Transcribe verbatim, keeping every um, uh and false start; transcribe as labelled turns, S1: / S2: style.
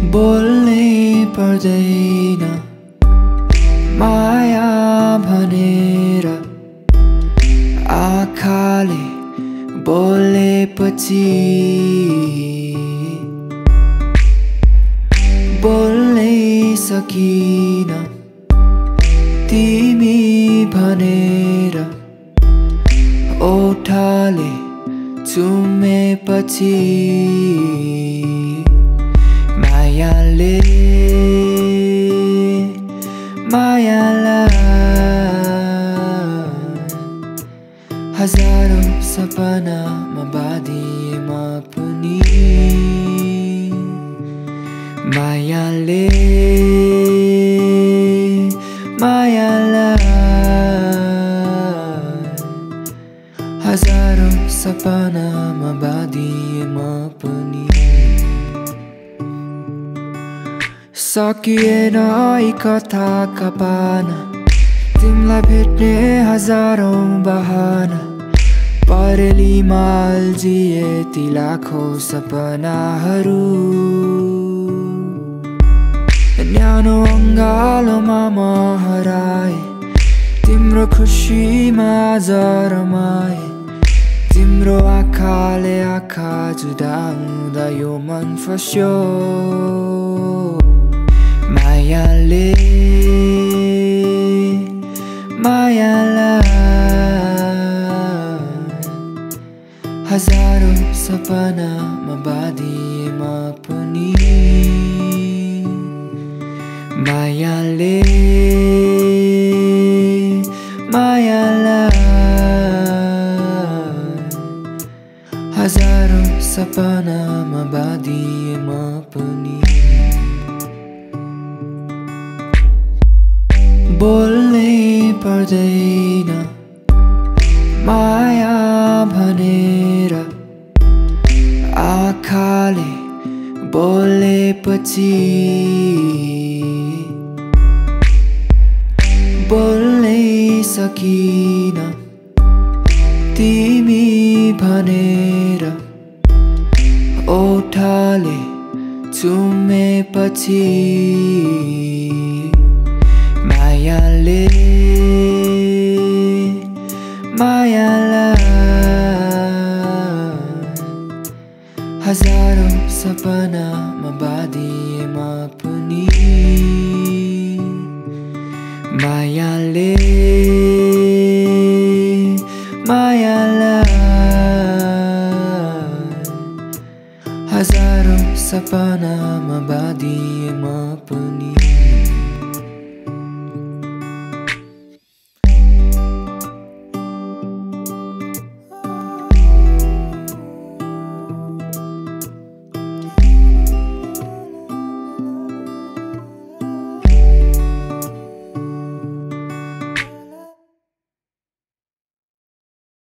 S1: बोल्नै पर्दैन माया भनेर आँखाले बोलेपछि बोल्नै सकिन तिमी भनेर ओठले चुमेपछि मायाले मायालाई हजारौं सपनामा बाँधिएमा पनि मायाले मायालाई हजारौं सपनामा बाँधिएमा पनि सकिएन यी कथाका पाना तिमीलाई भेट्ने हजारौं बहाना परेलीमा अल्झिए ती लाखौं सपनाहरू न्यानो अङ्गालोमा म हराए तिम्रो खुसीमा रमाए तिम्रो आँखाले आँखा जुदाउँदा यो मन फस्यो मायाले मायालाई हजारौं सपनामा बाँधिएमा पनि मायाले मायालाई हजारौं सपनामा बाँधिएमा पनि बोल्नै पर्दैन माया भनेर आँखाले बोलेपछि बोल्नै सकिन तिमी भनेर ओठले चुमेपछि मायाले मायालाई हजारौं सपनामा बाँधिएमा पनि मायाले मायालाई हजारौं सपनामा बाँधिएमा पनि